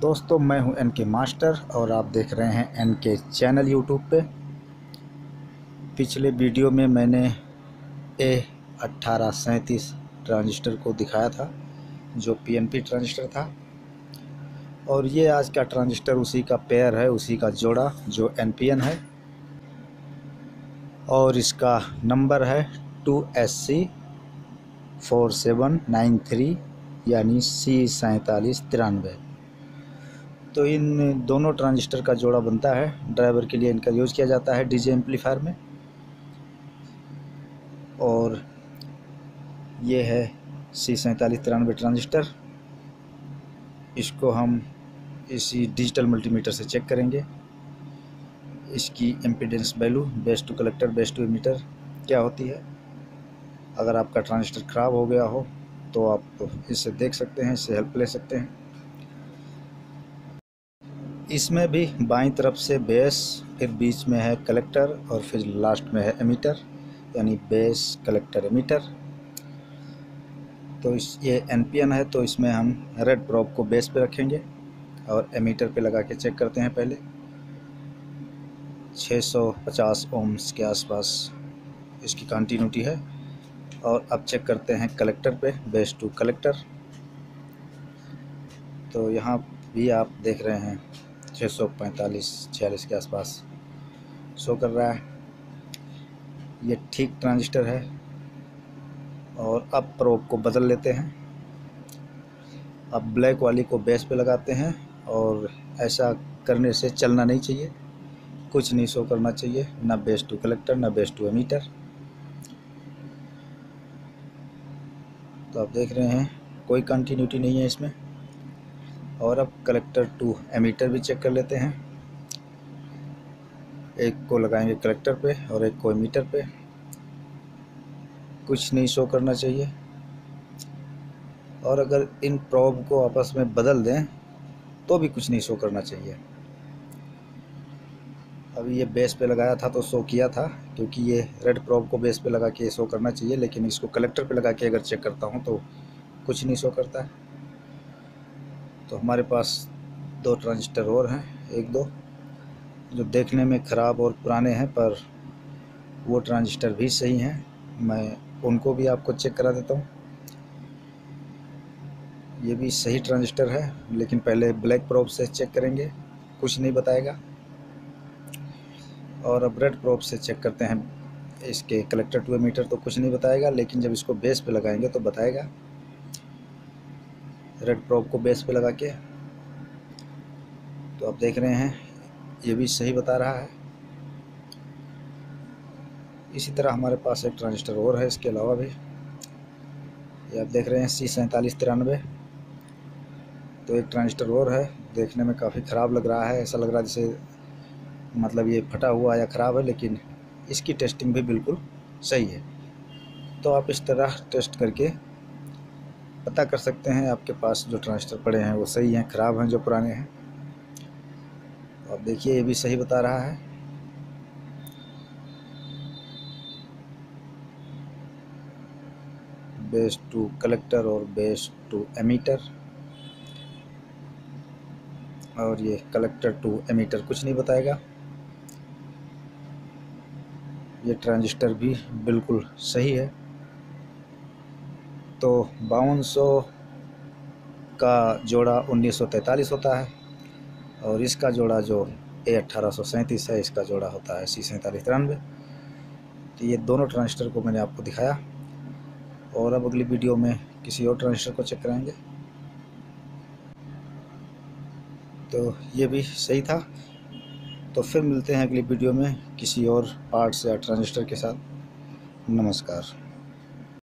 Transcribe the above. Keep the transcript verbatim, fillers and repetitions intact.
दोस्तों, मैं हूं एन के मास्टर और आप देख रहे हैं एन के चैनल यूट्यूब पे। पिछले वीडियो में मैंने ए अट्ठारह सैंतीस ट्रांजिस्टर को दिखाया था जो पीएनपी ट्रांजिस्टर था, और ये आज का ट्रांजिस्टर उसी का पेयर है, उसी का जोड़ा जो एनपीएन है, और इसका नंबर है two S C four seven nine three यानी सी सैंतालीस तिरानवे। तो इन दोनों ट्रांजिस्टर का जोड़ा बनता है, ड्राइवर के लिए इनका यूज़ किया जाता है डीजे एम्पलीफायर में। और ये है सी सैंतालीस तिरानवे ट्रांजिस्टर। इसको हम इसी डिजिटल मल्टीमीटर से चेक करेंगे। इसकी impedance value base to collector base to emitter क्या होती है। अगर आपका ट्रांजिस्टर ख़राब हो गया हो तो आप इससे देख सकते हैं, इससे हेल्प ले सकते हैं। इसमें भी बाईं तरफ से बेस, फिर बीच में है कलेक्टर और फिर लास्ट में है एमीटर, यानी बेस कलेक्टर एमीटर। तो इस ये एनपीएन है, तो इसमें हम रेड प्रोब को बेस पे रखेंगे और एमीटर पे लगा के चेक करते हैं। पहले छह सौ पचास ओम्स के आसपास इसकी कंटिन्यूटी है। और अब चेक करते हैं कलेक्टर पे, बेस टू कलेक्टर। तो यहाँ भी आप देख रहे हैं छः सौ पैंतालीस छियालीस के आसपास शो कर रहा है। ये ठीक ट्रांजिस्टर है। और अब प्रोब को बदल लेते हैं। अब ब्लैक वाली को बेस पे लगाते हैं, और ऐसा करने से चलना नहीं चाहिए, कुछ नहीं शो करना चाहिए, ना बेस टू कलेक्टर ना बेस टू एमीटर। तो आप देख रहे हैं कोई कंटिन्यूटी नहीं है इसमें। और अब कलेक्टर टू एमीटर भी चेक कर लेते हैं। एक को लगाएंगे कलेक्टर पे और एक को एमीटर पे। कुछ नहीं शो करना चाहिए। और अगर इन प्रोब को आपस में बदल दें तो भी कुछ नहीं शो करना चाहिए। अभी ये बेस पे लगाया था तो शो किया था, क्योंकि ये रेड प्रोब को बेस पे लगा के शो करना चाहिए, लेकिन इसको कलेक्टर पे लगा के अगर चेक करता हूँ तो कुछ नहीं शो करता है। तो हमारे पास दो ट्रांजिस्टर और हैं, एक दो जो देखने में ख़राब और पुराने हैं, पर वो ट्रांजिस्टर भी सही हैं। मैं उनको भी आपको चेक करा देता हूँ। ये भी सही ट्रांजिस्टर है, लेकिन पहले ब्लैक प्रोब से चेक करेंगे, कुछ नहीं बताएगा। और अब रेड प्रोब से चेक करते हैं इसके कलेक्टर टू एमीटर, तो कुछ नहीं बताएगा, लेकिन जब इसको बेस पे लगाएंगे तो बताएगा। रेड प्रोब को बेस पे लगा के तो आप देख रहे हैं ये भी सही बता रहा है। इसी तरह हमारे पास एक ट्रांजिस्टर और है इसके अलावा भी, ये आप देख रहे हैं सी सैंतालीस तिरानवे। तो एक ट्रांजिस्टर और है, देखने में काफ़ी ख़राब लग रहा है, ऐसा लग रहा है जैसे मतलब ये फटा हुआ या ख़राब है, लेकिन इसकी टेस्टिंग भी बिल्कुल सही है। तो आप इस तरह टेस्ट करके पता कर सकते हैं आपके पास जो ट्रांजिस्टर पड़े हैं वो सही हैं, ख़राब हैं जो पुराने हैं। तो आप देखिए ये भी सही बता रहा है। बेस टू कलेक्टर और बेस टू एमीटर, और ये कलेक्टर टू एमीटर कुछ नहीं बताएगा। ये ट्रांजिस्टर भी बिल्कुल सही है। तो बावन सौ का जोड़ा उन्नीस सौ तैंतालीस होता है, और इसका जोड़ा जो ए अट्ठारह सौ सैंतीस है, इसका जोड़ा होता है सी सैंतालीस तिरानवे। तो ये दोनों ट्रांजिस्टर को मैंने आपको दिखाया, और अब अगली वीडियो में किसी और ट्रांजिस्टर को चेक कराएंगे। तो ये भी सही था। तो फिर मिलते हैं अगली वीडियो में किसी और पार्ट्स या ट्रांजिस्टर के साथ। नमस्कार।